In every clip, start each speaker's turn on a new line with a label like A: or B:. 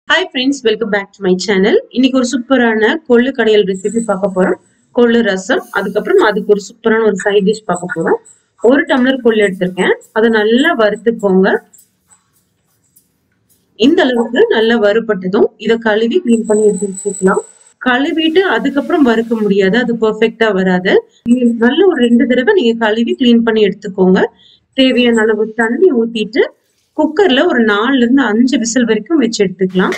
A: Hi friends, welcome back to my channel. இன்னைக்கு ஒரு சூப்பரான கொள்ளு கடையல் ரெசிபி பார்க்க போறோம். கொள்ளு ரசம், அதுக்கப்புறம் அதுக்கு ஒரு சூப்பரான ஒரு சைட் டிஷ் பார்க்க போறோம். ஒரு டம்ளர் கொள்ளு எடுத்திருக்கேன். அதை நல்லா வறுத்துக்கோங்க. இந்த அளவுக்கு நல்லா வறுபட்டதும் இதை கழுவி க்ளீன் பண்ணி எடுத்து வச்சுக்கலாம். கழுவிட்டு அதுக்கப்புறம் வறுக்க முடியாது, அது பெர்ஃபெக்ட்டா வராது. நல்ல ஒரு 2 தடவை நீங்க கழுவி க்ளீன் பண்ணி எடுத்துக்கோங்க. தேவையான அளவு தண்ணி ஊத்திட்டு குக்கர்ல ஒரு 4 இருந்து 5 விசில் வரைக்கும் வச்சு எடுத்துக்கலாம்.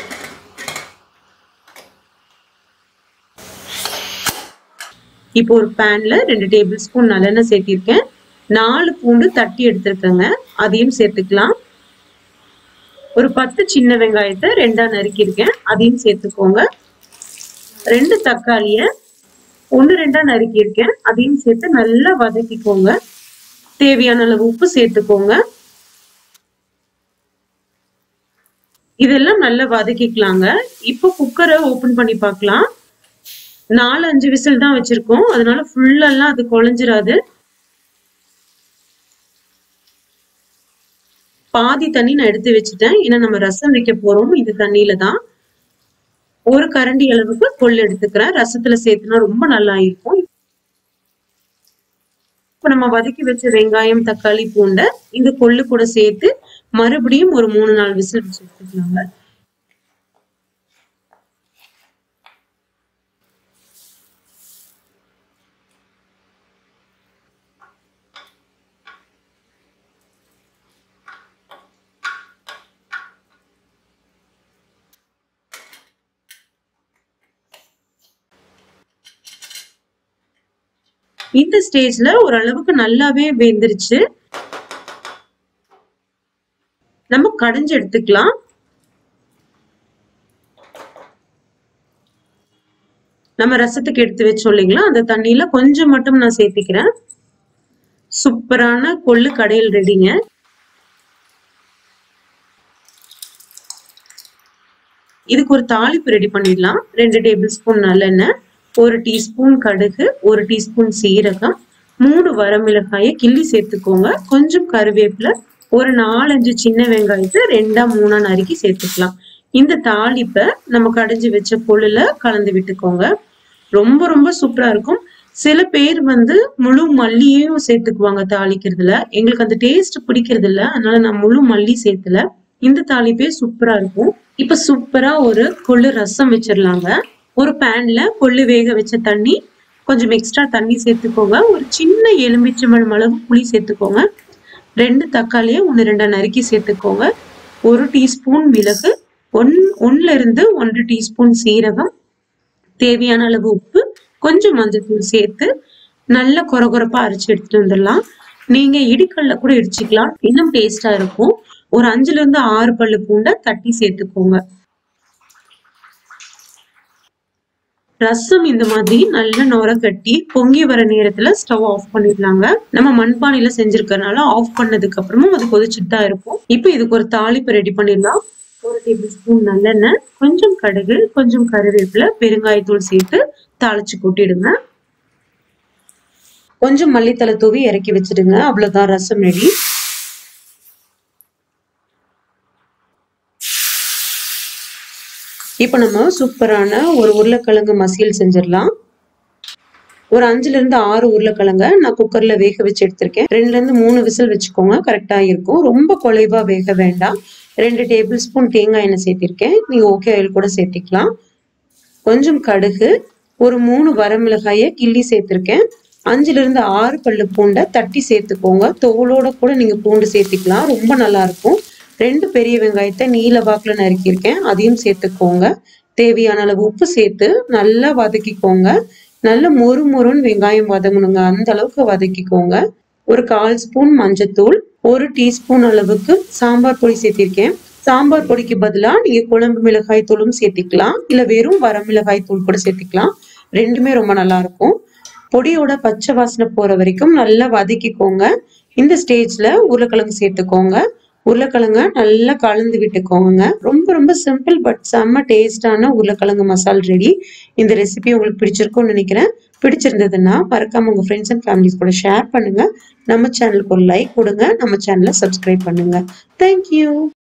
A: இப்போ ஒரு பேன்ல 2 டேபிள் ஸ்பூன் நல்லெண்ணெய் சேர்த்திருக்கேன். 4 பூண்டு தட்டி எடுத்திருக்கேங்க, அதையும் சேர்த்துக்கலாம். ஒரு 10 சின்ன வெங்காயத்தை 2ஆ நறுக்கியிருக்கேன், அதையும் சேர்த்துக்கோங்க. 2 தக்காளியை 1-2ஆ நறுக்கியிருக்கேன், அதையும் சேர்த்து நல்லா வதக்கிக்கோங்க. தேவையான அளவு உப்பு சேர்த்துக்கோங்க. இதெல்லாம் நல்லா வதக்கிக்கலாங்க. இப்போ குக்கரை ஓபன் பண்ணி பார்க்கலாம். 4-5 விசில் தான் வச்சிருக்கோம், அதனால ஃபுல்லெல்லாம் அது குழஞ்சிராது. பாதி தண்ணி நான் எடுத்து வச்சுட்டேன், ஏன்னா நம்ம ரசம் வைக்க போறோம் இந்த தண்ணியில தான். ஒரு கரண்டி அளவுக்கு கொள்ளு எடுத்துக்கிறேன், ரசத்துல சேர்த்துனா ரொம்ப நல்லா இருக்கும். இப்ப நம்ம வதக்கி வச்ச வெங்காயம் தக்காளி பூண்டை இந்த கொள்ளு கூட சேர்த்து மறுபடியும் ஒரு 3-4 விசில் வச்சு எடுத்துக்கலாங்க. இந்த ஸ்டேஜ்ல ஓரளவுக்கு நல்லாவே வெந்துருச்சு. நம்ம கடைஞ்சு எடுத்துக்கலாம். நம்ம ரசத்துக்கு எடுத்து வச்சோம் இல்லைங்களா, அந்த தண்ணியில கொஞ்சம் மட்டும் நான் சேர்த்திக்கிறேன். சூப்பரான கொள்ளு கடையல் ரெடிங்க. இதுக்கு ஒரு தாளிப்பு ரெடி பண்ணிடலாம். 2 டேபிள் ஸ்பூன் நல்லெண்ணெய், 1 டீஸ்பூன் கடுகு, 1 டீஸ்பூன் சீரகம், 3 வரமிளகாயை கிள்ளி சேர்த்துக்கோங்க. கொஞ்சம் கருவேப்பிலை, ஒரு 4-5 சின்ன வெங்காயத்தை 2-3ஆ நறுக்கி சேர்த்துக்கலாம். இந்த தாளிப்பை நம்ம கடைஞ்சி வச்ச கொள்ளுல கலந்து விட்டுக்கோங்க. ரொம்ப ரொம்ப சூப்பரா இருக்கும். சில பேர் முழு மல்லியையும் சேர்த்துக்குவாங்க தாளிக்கிறதுல. எங்களுக்கு அந்த டேஸ்ட் பிடிக்கிறது இல்ல, அதனால நான் முழு மல்லி சேர்த்துல. இந்த தாளிப்பே சூப்பரா இருக்கும். இப்ப சூப்பரா ஒரு கொள்ளு ரசம் வச்சிடலாங்க. ஒரு பேன்ல கொள்ளு வேக வச்ச தண்ணி, கொஞ்சம் எக்ஸ்ட்ரா தண்ணி சேர்த்துக்கோங்க. ஒரு சின்ன எலுமிச்சம்பழம் அளவு புளி சேர்த்துக்கோங்க. 2 தக்காளியை 1-2ஆ நறுக்கி சேர்த்துக்கோங்க. 1 டீஸ்பூன் மிளகு, 1 டீஸ்பூன் சீரகம், தேவையான அளவு உப்பு, கொஞ்சம் மஞ்சள் சேர்த்து நல்லா கொரகொரப்பா அரைச்சு எடுத்துட்டு வந்துடலாம். நீங்க இடிக்கல்ல கூட இடிச்சுக்கலாம், இன்னும் டேஸ்டா இருக்கும். ஒரு 5-6 பல்லு பூண்டை தட்டி சேர்த்துக்கோங்க. ரசம் இந்த மாதிரி நல்ல நுர கட்டி பொங்கி வர நேரத்துல ஸ்டவ் ஆஃப் பண்ணிடலாங்க. நம்ம மண்பானையில செஞ்சிருக்கறனால ஆஃப் பண்ணதுக்கு அப்புறமும் அது கொதிச்சுட்டு தான் இருக்கும். இப்போ இதுக்கு ஒரு தாளிப்பு ரெடி பண்ணிடலாம். 1 டேபிள் ஸ்பூன் நல்லெண்ணெய், கொஞ்சம் கடுகு, கொஞ்சம் கருவேப்பிலை, பெருங்காயத்தூள் சேர்த்து தாளிச்சு கொட்டிடுங்க. கொஞ்சம் மல்லித்தலை தூவி இறக்கி வச்சிடுங்க. அவ்வளவுதான், ரசம் ரெடி. இப்ப நம்ம சூப்பரான ஒரு உருளைக்கிழங்கு மசியல் செஞ்சிடலாம். ஒரு 5-6 உருளைக்கிழங்க நான் குக்கர்ல வேக வச்சு எடுத்திருக்கேன். 2-3 விசில் வச்சுக்கோங்க, கரெக்டா இருக்கும். ரொம்ப குலைவா வேக வேண்டாம். 2 டேபிள் ஸ்பூன் தேங்காய் எண்ணெய் சேர்த்திருக்கேன், நீங்க ஓகே ஆயில் கூட சேர்த்திக்கலாம். கொஞ்சம் கடுகு, ஒரு 3 வரமிளகாயை கிள்ளி சேர்த்திருக்கேன். 5-6 பல்லு பூண்டை தட்டி சேர்த்துக்கோங்க. தோலோட கூட நீங்க பூண்டு சேர்த்திக்கலாம், ரொம்ப நல்லா இருக்கும். 2 பெரிய வெங்காயத்தை நீல வாக்குல நறுக்கியிருக்கேன், அதையும் சேர்த்துக்கோங்க. தேவையான அளவு உப்பு சேர்த்து நல்லா வதக்கிக்கோங்க. நல்ல மொறுமொறுன்னு வெங்காயம் வதங்கணுங்க, அந்த அளவுக்கு வதக்கிக்கோங்க. ஒரு 1/4 ஸ்பூன் மஞ்சத்தூள், 1 டீஸ்பூன் அளவுக்கு சாம்பார் பொடி சேர்த்திருக்கேன். சாம்பார் பொடிக்கு பதிலா நீங்க குழம்பு மிளகாய் தூளும் சேர்த்திக்கலாம், இல்ல வெறும் வரமிளகாய் தூள் கூட சேர்த்திக்கலாம். ரெண்டுமே ரொம்ப நல்லா இருக்கும். பொடியோட பச்சை வாசனை போற வரைக்கும் நல்லா வதக்கிக்கோங்க. இந்த ஸ்டேஜ்ல உருளைக்கிழங்கு சேர்த்துக்கோங்க. உருளைக்கிழங்க நல்லா கலந்து விட்டுக்கோங்க. ரொம்ப ரொம்ப சிம்பிள் பட் செம்ம டேஸ்டான உருளைக்கிழங்கு மசால் ரெடி. இந்த ரெசிபி உங்களுக்கு பிடிச்சிருக்கும்னு நினைக்கிறேன். பிடிச்சிருந்ததுன்னா மறக்காம உங்க ஃப்ரெண்ட்ஸ் அண்ட் ஃபேமிலிஸ் கூட ஷேர் பண்ணுங்க. நம்ம சேனலுக்கு ஒரு லைக் கொடுங்க, நம்ம சேனலை சப்ஸ்கிரைப் பண்ணுங்க. தேங்க்யூ.